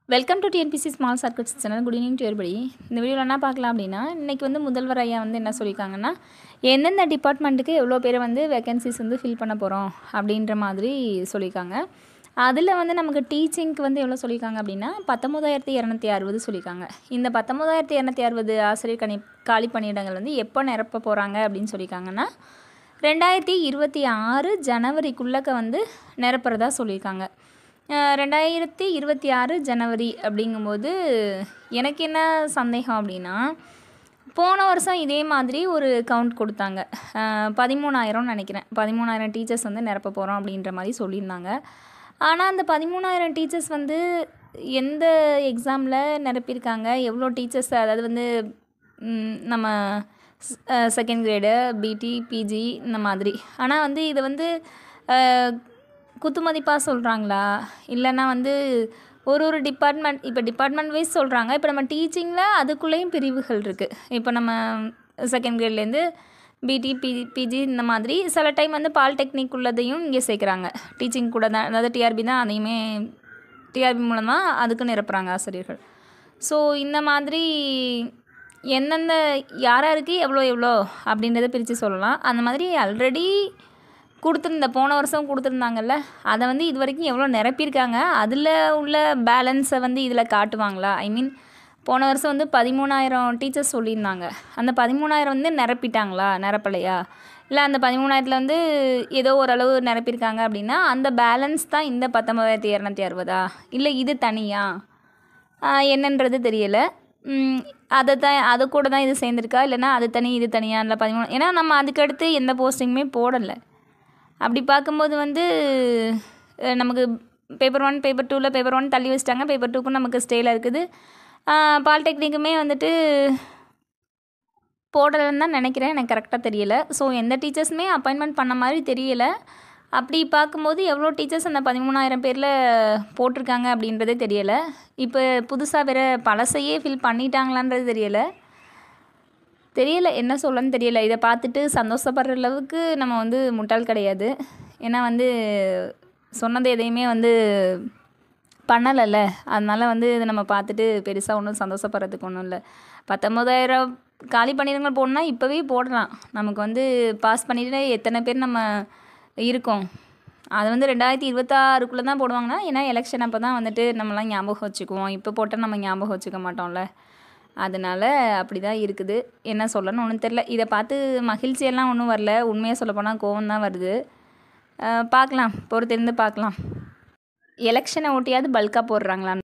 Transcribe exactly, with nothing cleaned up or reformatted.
Welcome to TNPSC small circuits channel. Good evening to everybody. இந்த வீடியோவில் என்ன பார்க்கலாம் அப்படின்னா, இன்றைக்கி வந்து முதல்வர் ஐயா வந்து என்ன சொல்லியிருக்காங்கன்னா, எந்தெந்த டிபார்ட்மெண்ட்டுக்கு எவ்வளோ பேர் வந்து வேகன்சிஸ் வந்து ஃபில் பண்ண போகிறோம் அப்படின்ற மாதிரி சொல்லியிருக்காங்க. அதில் வந்து நமக்கு டீச்சிங்க்கு வந்து எவ்வளோ சொல்லியிருக்காங்க அப்படின்னா பத்தொம்போதாயிரத்தி இரநூத்தி அறுபது சொல்லியிருக்காங்க. இந்த பத்தொம்போதாயிரத்தி இரநூத்தி அறுபது ஆசிரியர் கணி காலி பணியிடங்கள் வந்து எப்போ நிரப்ப போகிறாங்க அப்படின்னு சொல்லியிருக்காங்கன்னா, ரெண்டாயிரத்தி இருபத்தி ஆறு ஜனவரிக்குள்ளக்க வந்து நிரப்புறதா சொல்லியிருக்காங்க. ரெண்டாயிரத்தி இருபத்தி ஆறு ஜனவரி அப்படிங்கும்போது எனக்கு என்ன சந்தேகம் அப்படின்னா, போன வருஷம் இதே மாதிரி ஒரு கவுண்ட் கொடுத்தாங்க. பதிமூணாயிரம்னு நினைக்கிறேன். பதிமூணாயிரம் டீச்சர்ஸ் வந்து நிரப்ப போகிறோம் அப்படின்ற மாதிரி சொல்லியிருந்தாங்க. ஆனால் அந்த பதிமூணாயிரம் டீச்சர்ஸ் வந்து எந்த எக்ஸாமில் நிரப்பியிருக்காங்க, எவ்வளோ டீச்சர்ஸ், அதாவது வந்து நம்ம செகண்ட் கிரேடு, பிடி, பிஜி இந்த மாதிரி. ஆனால் வந்து இதை வந்து குத்துமதிப்பாக சொல்கிறாங்களா, இல்லைன்னா வந்து ஒரு ஒரு டிபார்ட்மெண்ட், இப்போ டிபார்ட்மெண்ட் வைஸ் சொல்கிறாங்க. இப்போ நம்ம டீச்சிங்கில் அதுக்குள்ளேயும் பிரிவுகள் இருக்குது. இப்போ நம்ம செகண்ட் கிரேட்லேருந்து பிடி, பி பிஜி இந்த மாதிரி சில டைம் வந்து பாலிடெக்னிக் உள்ளதையும் இங்கே சேர்க்குறாங்க. டீச்சிங் கூட தான், அதாவது டிஆர்பி தான், அதையுமே டிஆர்பி மூலமாக அதுக்கு நிரப்புகிறாங்க ஆசிரியர்கள். ஸோ இந்த மாதிரி எந்தெந்த யார் யாருக்கு எவ்வளோ எவ்வளோ அப்படின்றத பிரித்து சொல்லலாம். அந்த மாதிரி ஆல்ரெடி கொடுத்துருந்த போன வருஷம் கொடுத்துருந்தாங்கல்ல, அதை வந்து இது வரைக்கும் எவ்வளோ நிரப்பியிருக்காங்க, அதில் உள்ள பேலன்ஸை வந்து இதில் காட்டுவாங்களா? ஐ மீன் போன வருஷம் வந்து பதிமூணாயிரம் டீச்சர்ஸ் சொல்லியிருந்தாங்க. அந்த பதிமூணாயிரம் வந்து நிரப்பிட்டாங்களா, நிரப்பலையா? இல்லை அந்த பதிமூணாயிரத்தில் வந்து ஏதோ ஓரளவு நிரப்பியிருக்காங்க அப்படின்னா அந்த பேலன்ஸ் தான் இந்த பத்தொம்பதாயிரத்தி இரநூத்தி அறுபதா, இல்லை இது தனியாக என்னன்றது தெரியலை. அதை தான் அது கூட தான் இது சேர்ந்துருக்கா, இல்லைனா அது தனி இது தனியாக இல்லை பதிமூணு. ஏன்னா நம்ம அதுக்கடுத்து எந்த போஸ்டிங்குமே போடலை. அப்படி பார்க்கும்போது வந்து நமக்கு பேப்பர் ஒன் பேப்பர் டூவில் பேப்பர் ஒன் தள்ளி வச்சிட்டாங்க, பேப்பர் டூக்கும் நமக்கு ஸ்டேயில் இருக்குது. பாலிடெக்னிக்குமே வந்துட்டு போடலைன்னு தான் நினைக்கிறேன், எனக்கு கரெக்டாக தெரியலை. ஸோ எந்த டீச்சர்ஸுமே அப்பாயின்மெண்ட் பண்ண மாதிரி தெரியலை. அப்படி பார்க்கும்போது எவ்வளோ டீச்சர்ஸ் அந்த பதிமூணாயிரம் பேரில் போட்டிருக்காங்க அப்படின்றதே தெரியலை. இப்போ புதுசாக வேறு பழசையே ஃபில் பண்ணிட்டாங்களான்றது தெரியலை தெரியலை என்ன சொல்லன்னு தெரியலை. இதை பார்த்துட்டு சந்தோஷப்படுற அளவுக்கு நம்ம வந்து முட்டாள் கிடையாது. ஏன்னா வந்து சொன்னது எதையுமே வந்து பண்ணலைல்ல, அதனால் வந்து இதை நம்ம பார்த்துட்டு பெருசாக ஒன்றும் சந்தோஷப்படுறதுக்கு ஒன்றும் இல்லை. பத்தொம்போதாயிரம் காலி பணியிடங்கள் போடணுன்னா இப்போவே போடலாம். நமக்கு வந்து பாஸ் பண்ணிட்டு எத்தனை பேர் நம்ம இருக்கோம், அது வந்து ரெண்டாயிரத்தி இருபத்தாறுக்குள்ளே தான் போடுவாங்கன்னா, ஏன்னா எலெக்ஷன் அப்போ தான் வந்துட்டு நம்மளாம் ஞாபகம் வச்சுக்குவோம். இப்போ போட்டால் நம்ம ஞாபகம் வச்சுக்க மாட்டோம்ல, அதனால் அப்படி தான் இருக்குது. என்ன சொல்லணும்னு ஒன்றும் தெரில. இதை பார்த்து மகிழ்ச்சியெல்லாம் ஒன்றும் வரல. உண்மையாக சொல்லப்போனால் கோவம் தான் வருது. பார்க்கலாம், பொறுத்திருந்து பார்க்கலாம். எலெக்ஷனை ஒட்டியாவது பல்காக போடுறாங்களான்னு.